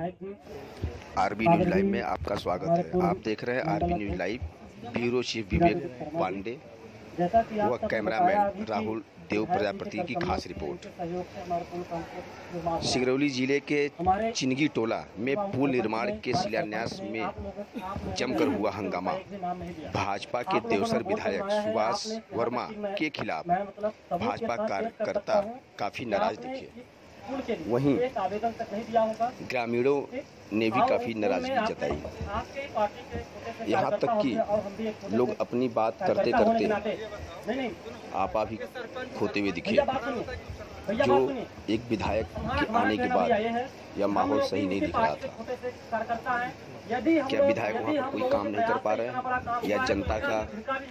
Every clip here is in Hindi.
आरबी न्यूज लाइव में आपका स्वागत है। आप देख रहे हैं RB news live. Bureau chief Vivek Pandey व कैमरामैन राहुल देव प्रजापति की खास रिपोर्ट। सिंगरौली जिले के चिनगी टोला में पुल निर्माण के शिलान्यास में जमकर हुआ हंगामा। भाजपा के देवसर विधायक सुभाष वर्मा के खिलाफ भाजपा कार्यकर्ता काफी नाराज दिखे। वहीं ग्रामीणों ने भी काफी नाराजगी जताई। यहाँ तक कि लोग अपनी बात करते करते आपा भी खोते हुए दिखे। जो एक विधायक के आने के बाद यह माहौल सही नहीं दिख रहा था। क्या विधायक वहाँ पर कोई काम नहीं कर पा रहे हैं या जनता का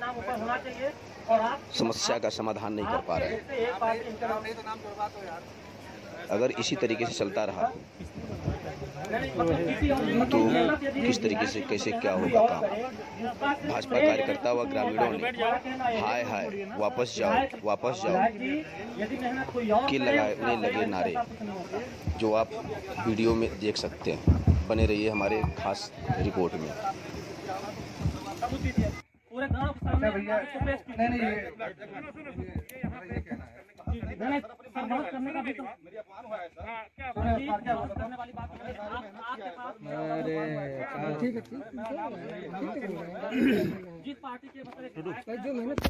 समस्या का समाधान नहीं कर पा रहे हैं? अगर इसी तरीके से चलता रहा तो किस तरीके से कैसे क्या होगा काम? भाजपा कार्यकर्ता व ग्रामीणों ने हाय हाय वापस जाओ के लगे नारे, जो आप वीडियो में देख सकते हैं। बने रहिए हमारे खास रिपोर्ट में। करने का भी तो ठीक है जिस पार्टी के जो मेहनत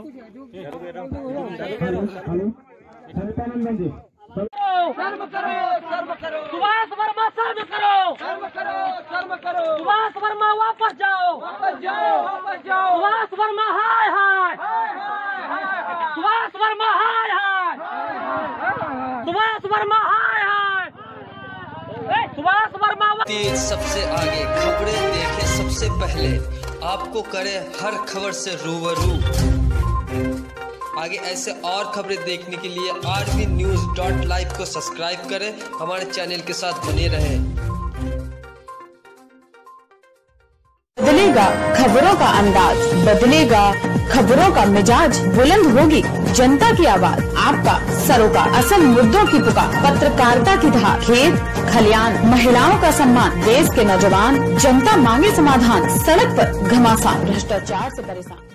शर्म करो सुभाष वर्मा, शर्म करो सुभाष वर्मा, वापस जाओ सुभाष वर्मा, हाय हाय सुभाष वर्मा, हाय हाय सुभाष वर्मा, हाय हाय सुभाष वर्मा। सबसे आगे खबरें देखें सबसे पहले, आपको करे हर खबर से रूबरू। आगे ऐसे और खबरें देखने के लिए rbnews.live को सब्सक्राइब करें, हमारे चैनल के साथ बने रहें। बदलेगा खबरों का अंदाज, बदलेगा खबरों का मिजाज, बुलंद होगी जनता की आवाज, आपका सरोकार, असल मुद्दों की पुकार, पत्रकारिता की धार, खेत खलियान, महिलाओं का सम्मान, देश के नौजवान, जनता मांगे समाधान, सड़क पर घमासान, भ्रष्टाचार से परेशान।